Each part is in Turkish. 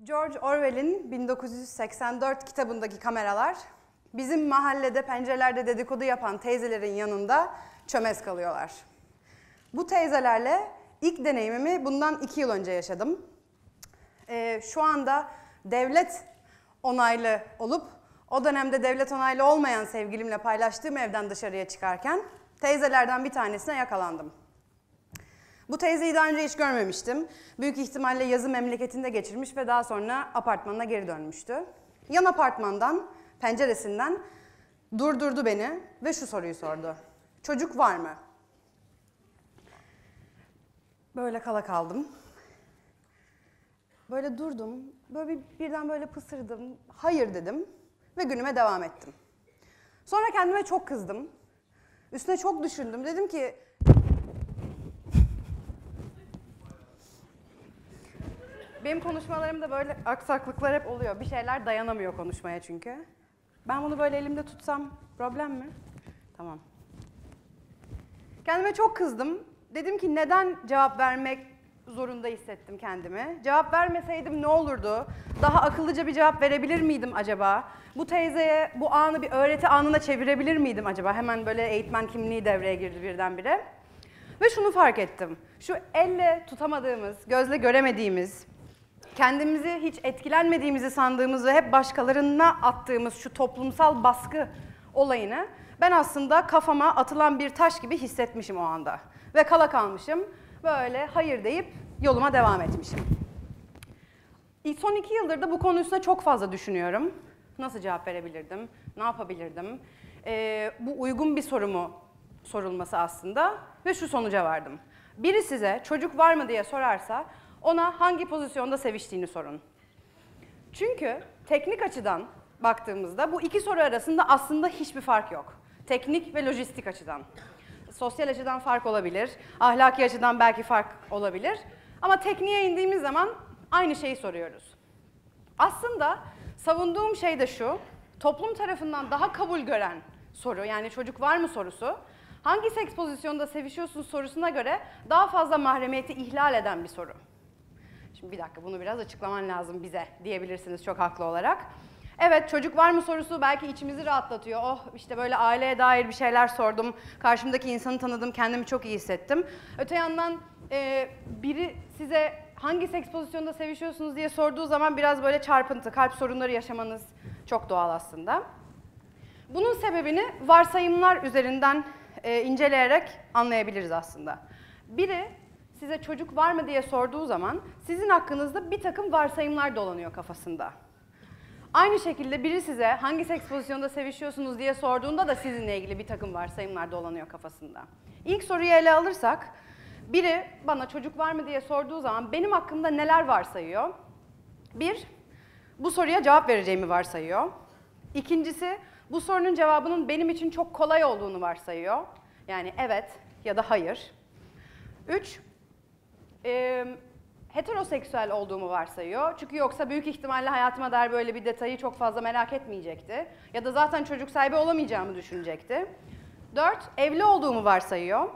George Orwell'in 1984 kitabındaki kameralar bizim mahallede pencerelerde dedikodu yapan teyzelerin yanında çömez kalıyorlar. Bu teyzelerle ilk deneyimimi bundan 2 yıl önce yaşadım. Şu anda devlet onaylı olup o dönemde devlet onaylı olmayan sevgilimle paylaştığım evden dışarıya çıkarken teyzelerden bir tanesine yakalandım. Bu teyzeyi daha önce hiç görmemiştim. Büyük ihtimalle yazı memleketinde geçirmiş ve daha sonra apartmanına geri dönmüştü. Yan apartmandan, penceresinden durdurdu beni ve şu soruyu sordu. Çocuk var mı? Böyle kala kaldım. Böyle durdum, böyle birden böyle pısırdım, hayır dedim ve günüme devam ettim. Sonra kendime çok kızdım. Üstüne çok düşündüm. Dedim ki, benim konuşmalarımda böyle aksaklıklar hep oluyor. Bir şeyler dayanamıyor konuşmaya çünkü. Ben bunu böyle elimde tutsam problem mi? Tamam. Kendime çok kızdım. Dedim ki neden cevap vermek zorunda hissettim kendimi? Cevap vermeseydim ne olurdu? Daha akıllıca bir cevap verebilir miydim acaba? Bu teyzeye bu anı bir öğreti anına çevirebilir miydim acaba? Hemen böyle eğitmen kimliği devreye girdi birdenbire. Ve şunu fark ettim. Şu elle tutamadığımız, gözle göremediğimiz, kendimizi hiç etkilenmediğimizi sandığımız ve hep başkalarına attığımız şu toplumsal baskı olayını ben aslında kafama atılan bir taş gibi hissetmişim o anda. Ve kala kalmışım, böyle hayır deyip yoluma devam etmişim. Son 2 yıldır da bu konu üstüne çok fazla düşünüyorum. Nasıl cevap verebilirdim, ne yapabilirdim? Bu uygun bir soru mu sorulması aslında ve şu sonuca vardım. Biri size çocuk var mı diye sorarsa ona hangi pozisyonda seviştiğini sorun. Çünkü teknik açıdan baktığımızda bu iki soru arasında aslında hiçbir fark yok. Teknik ve lojistik açıdan. Sosyal açıdan fark olabilir, ahlaki açıdan belki fark olabilir. Ama tekniğe indiğimiz zaman aynı şeyi soruyoruz. Aslında savunduğum şey de şu, toplum tarafından daha kabul gören soru, yani çocuk var mı sorusu, hangi seks pozisyonda sevişiyorsun sorusuna göre daha fazla mahremiyeti ihlal eden bir soru. Şimdi bir dakika, bunu biraz açıklaman lazım bize diyebilirsiniz çok haklı olarak. Evet, çocuk var mı sorusu belki içimizi rahatlatıyor. Oh, işte böyle aileye dair bir şeyler sordum, karşımdaki insanı tanıdım, kendimi çok iyi hissettim. Öte yandan biri size hangi seks pozisyonda sevişiyorsunuz diye sorduğu zaman biraz böyle çarpıntı, kalp sorunları yaşamanız çok doğal aslında. Bunun sebebini varsayımlar üzerinden inceleyerek anlayabiliriz aslında. Biri size çocuk var mı diye sorduğu zaman sizin hakkınızda bir takım varsayımlar dolanıyor kafasında. Aynı şekilde biri size hangi seks pozisyonda sevişiyorsunuz diye sorduğunda da sizinle ilgili bir takım varsayımlar dolanıyor kafasında. İlk soruyu ele alırsak, biri bana çocuk var mı diye sorduğu zaman benim hakkımda neler varsayıyor? Bir, bu soruya cevap vereceğimi varsayıyor. İkincisi, bu sorunun cevabının benim için çok kolay olduğunu varsayıyor. Yani evet ya da hayır. 3, heteroseksüel olduğumu varsayıyor. Çünkü yoksa büyük ihtimalle hayatıma dair böyle bir detayı çok fazla merak etmeyecekti. Ya da zaten çocuk sahibi olamayacağımı düşünecekti. 4, evli olduğumu varsayıyor.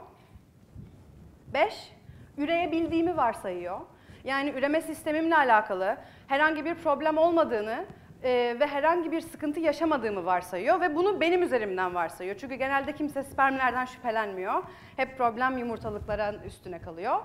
5, üreyebildiğimi varsayıyor. Yani üreme sistemimle alakalı herhangi bir problem olmadığını ve herhangi bir sıkıntı yaşamadığımı varsayıyor ve bunu benim üzerimden varsayıyor. Çünkü genelde kimse spermlerden şüphelenmiyor. Hep problem yumurtalıkların üstüne kalıyor.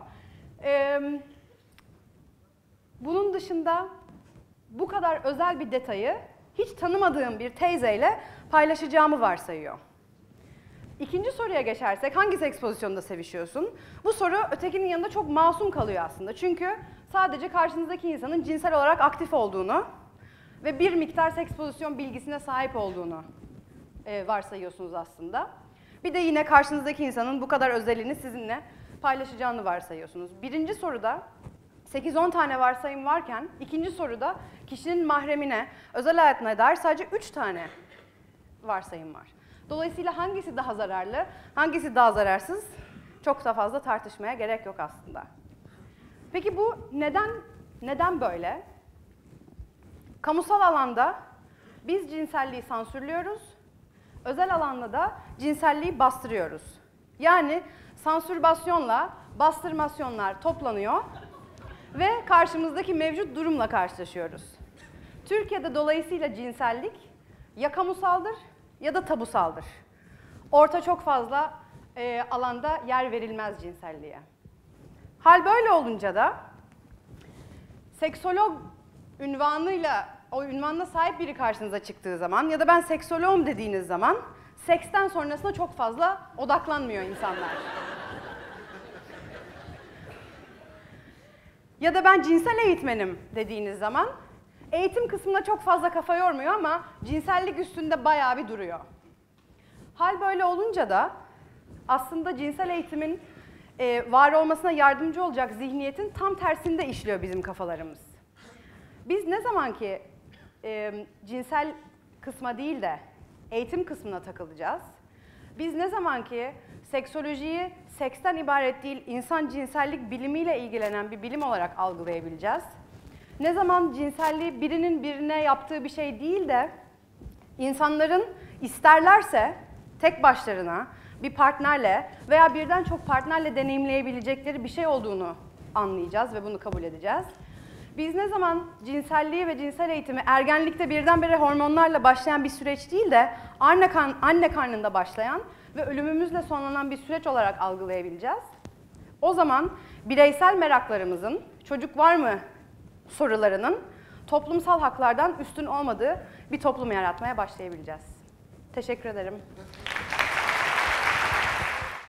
Bunun dışında bu kadar özel bir detayı hiç tanımadığım bir teyzeyle paylaşacağımı varsayıyor. İkinci soruya geçersek, hangi seks pozisyonunda sevişiyorsun? Bu soru ötekinin yanında çok masum kalıyor aslında. Çünkü sadece karşınızdaki insanın cinsel olarak aktif olduğunu ve bir miktar seks pozisyon bilgisine sahip olduğunu varsayıyorsunuz aslında. Bir de yine karşınızdaki insanın bu kadar özelini sizinle paylaşacağını varsayıyorsunuz. Birinci soruda 8-10 tane varsayım varken, ikinci soruda kişinin mahremine, özel hayatına dair sadece 3 tane varsayım var. Dolayısıyla hangisi daha zararlı, hangisi daha zararsız çok da fazla tartışmaya gerek yok aslında. Peki bu neden böyle? Kamusal alanda biz cinselliği sansürlüyoruz, özel alanda da cinselliği bastırıyoruz. Yani sansürbasyonla bastırmasyonlar toplanıyor ve karşımızdaki mevcut durumla karşılaşıyoruz. Türkiye'de dolayısıyla cinsellik ya kamusaldır ya da tabusaldır. Orta çok fazla alanda yer verilmez cinselliğe. Hal böyle olunca da seksolog ünvanıyla, o ünvanına sahip biri karşınıza çıktığı zaman ya da ben seksoloğum dediğiniz zaman seksten sonrasına çok fazla odaklanmıyor insanlar. Ya da ben cinsel eğitmenim dediğiniz zaman eğitim kısmına çok fazla kafa yormuyor ama cinsellik üstünde bayağı bir duruyor. Hal böyle olunca da aslında cinsel eğitimin var olmasına yardımcı olacak zihniyetin tam tersinde işliyor bizim kafalarımız. Biz ne zaman ki cinsel kısma değil de eğitim kısmına takılacağız, biz ne zaman ki seksolojiyi seksten ibaret değil, insan cinsellik bilimiyle ilgilenen bir bilim olarak algılayabileceğiz, ne zaman cinselliği birinin birine yaptığı bir şey değil de insanların isterlerse tek başlarına bir partnerle veya birden çok partnerle deneyimleyebilecekleri bir şey olduğunu anlayacağız ve bunu kabul edeceğiz. Biz ne zaman cinselliği ve cinsel eğitimi ergenlikte birdenbire hormonlarla başlayan bir süreç değil de anne karnında başlayan ve ölümümüzle sonlanan bir süreç olarak algılayabileceğiz. O zaman bireysel meraklarımızın, çocuk var mı sorularının toplumsal haklardan üstün olmadığı bir toplum yaratmaya başlayabileceğiz. Teşekkür ederim.